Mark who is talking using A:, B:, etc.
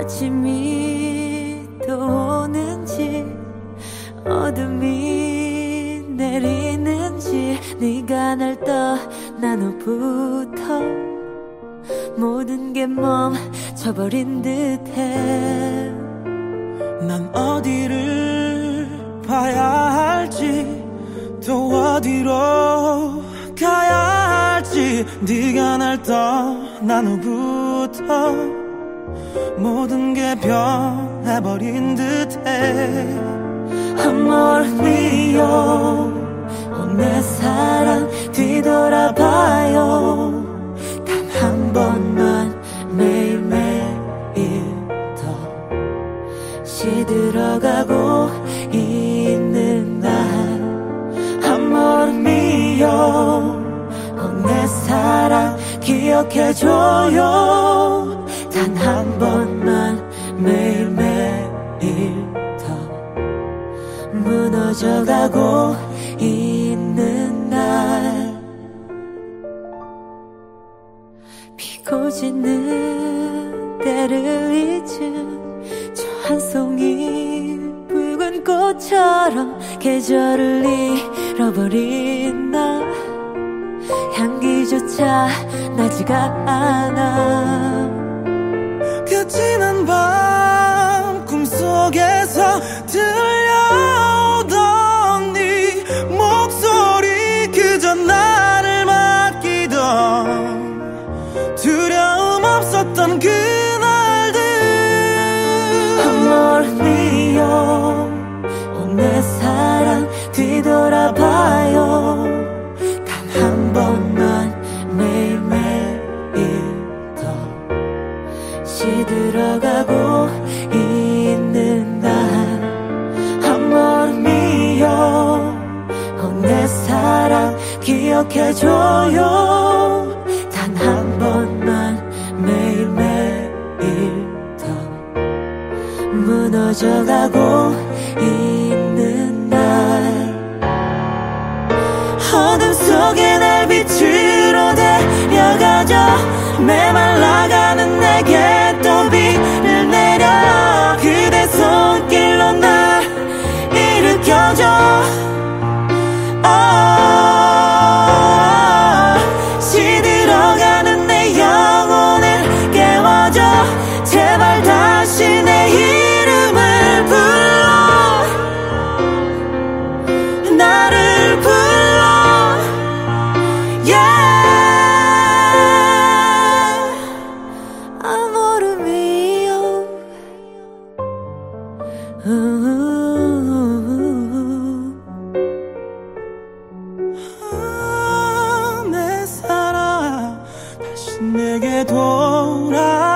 A: 아침이 또 오는지 어둠이 내리는지 네가 날 떠난 후부터 모든 게 멈춰버린 듯해.
B: 난 어디를 봐야 할지 또 어디로 가야 할지 네가 날 떠난 후부터 모든 게 변해버린 듯해.
A: Amor mio, 내 사랑 뒤돌아봐요. 단 한 번만 매일매일 더 시들어가고 있는 날. Amor mio, 내 사랑 기억해줘요. 단 한 번만 매일매일 더 무너져가고 있는 날. 피고 지는 때를 잊은 저 한 송이 붉은 꽃처럼 계절을 잃어버린 나. 향기조차 나지가 않아.
B: 그 지난 밤 꿈속에서 들려오던 네 목소리, 그저 나를 맡기던 두려움 없었던 그날들.
A: Amor mio, 내 사랑 뒤돌아봐요. 단 한 번만 매일매일 더 시들어가고 있는 날. Amor mio, 내 사랑 기억해줘요. 단 한 번만 매일매일 더 무너져가고 있는 날. 어둠 속에 날 빛으로 데려가줘. 메말라가는 내게 또 비를 내려. 그대 손길로 날 일으켜줘. 시들어가는 내 영혼을 깨워줘. 제발 다시 내 이름을 불러. 나를 불러. Yeah. Amor mio.
B: 내 사랑 다시 내게 돌아